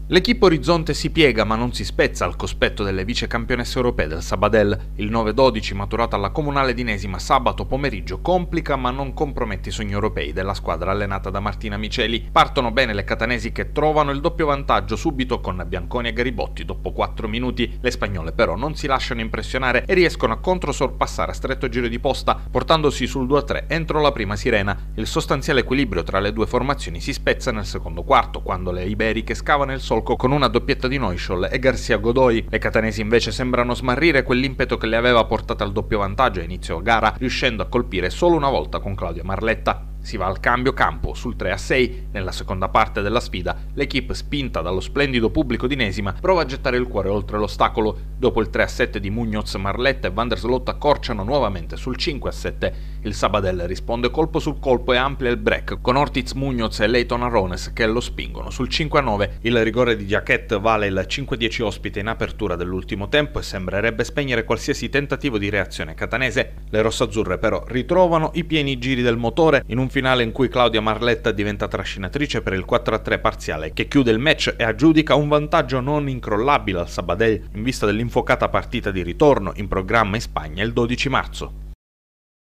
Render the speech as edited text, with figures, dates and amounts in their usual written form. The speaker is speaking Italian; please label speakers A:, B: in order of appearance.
A: L'Equipe Orizzonte si piega ma non si spezza al cospetto delle vice campionesse europee del Sabadell. Il 9-12 maturato alla Comunale di Nesima sabato pomeriggio complica ma non compromette i sogni europei della squadra allenata da Martina Miceli. Partono bene le catanesi che trovano il doppio vantaggio subito con Bianconi e Garibotti dopo 4 minuti. Le spagnole però non si lasciano impressionare e riescono a controsorpassare a stretto giro di posta, portandosi sul 2-3 entro la prima sirena. Il sostanziale equilibrio tra le due formazioni si spezza nel secondo quarto, quando le iberiche scavano il solco con una doppietta di Neuschel e Garcia Godoy. Le catanesi invece sembrano smarrire quell'impeto che le aveva portato al doppio vantaggio a inizio gara, riuscendo a colpire solo una volta con Claudia Marletta. Si va al cambio campo sul 3-6. Nella seconda parte della sfida, l'Equipe, spinta dallo splendido pubblico di Nesima, prova a gettare il cuore oltre l'ostacolo. Dopo il 3-7 di Muñoz, Marletta e Van der Sloot accorciano nuovamente sul 5-7. Il Sabadell risponde colpo su colpo e amplia il break, con Ortiz Muñoz e Leighton Arones che lo spingono sul 5-9. Il rigore di Jacquet vale il 5-10 ospite in apertura dell'ultimo tempo e sembrerebbe spegnere qualsiasi tentativo di reazione catanese. Le rossazzurre però ritrovano i pieni giri del motore in un finale in cui Claudia Marletta diventa trascinatrice per il 4-3 parziale che chiude il match e aggiudica un vantaggio non incrollabile al Sabadell in vista dell'infocata partita di ritorno in programma in Spagna il 12 marzo.